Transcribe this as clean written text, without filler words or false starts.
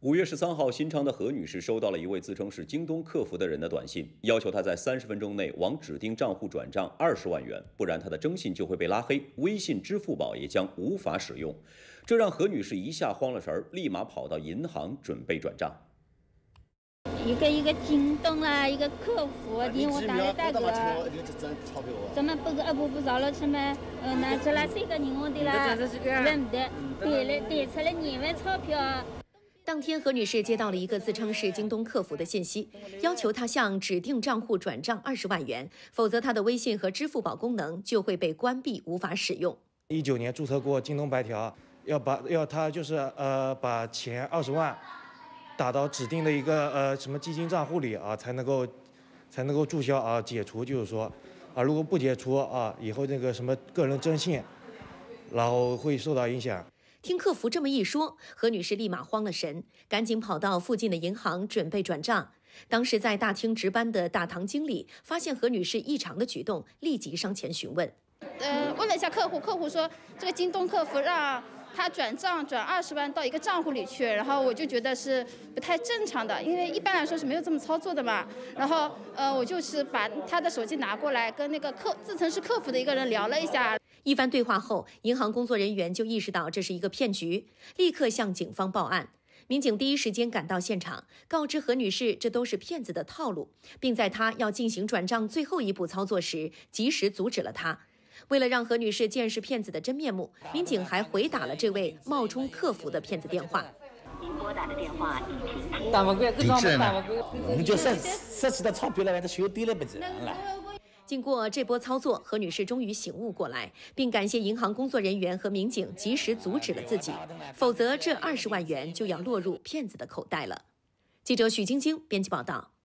5月13号，新昌的何女士收到了一位自称是京东客服的人的短信，要求她在30分钟内往指定账户转账20万元，不然她的征信就会被拉黑，微信、支付宝也将无法使用。这让何女士一下慌了神儿，立马跑到银行准备转账。 一个京东啦，一个客服，你我打了大哥，怎么不找了什么？那这là谁个银行的啦？认得，对出了2万钞票。 当天，何女士接到了一个自称是京东客服的信息，要求她向指定账户转账20万元，否则她的微信和支付宝功能就会被关闭，无法使用。 19年注册过京东白条，要她就是把钱20万打到指定的一个什么基金账户里啊，才能够注销啊解除，就是说啊，如果不解除啊，以后那个什么个人征信，然后会受到影响。 听客服这么一说，何女士立马慌了神，赶紧跑到附近的银行准备转账。当时在大厅值班的大堂经理发现何女士异常的举动，立即上前询问。 问了一下客户，客户说这个京东客服让他转20万到一个账户里去，然后我就觉得是不太正常的，因为一般来说是没有这么操作的嘛。然后我就是把他的手机拿过来，跟那个自称是客服的一个人聊了一下。 一番对话后，银行工作人员就意识到这是一个骗局，立刻向警方报案。民警第一时间赶到现场，告知何女士这都是骗子的套路，并在她要进行转账最后一步操作时，及时阻止了她。为了让何女士见识骗子的真面目，民警还回打了这位冒充客服的骗子电话。 您拨打的电话已停止。 打不过，搿桩打不过，你就失去的钞票了，这修低了不值了。 经过这波操作，何女士终于醒悟过来，并感谢银行工作人员和民警及时阻止了自己，否则这20万元就要落入骗子的口袋了。记者许晶晶编辑报道。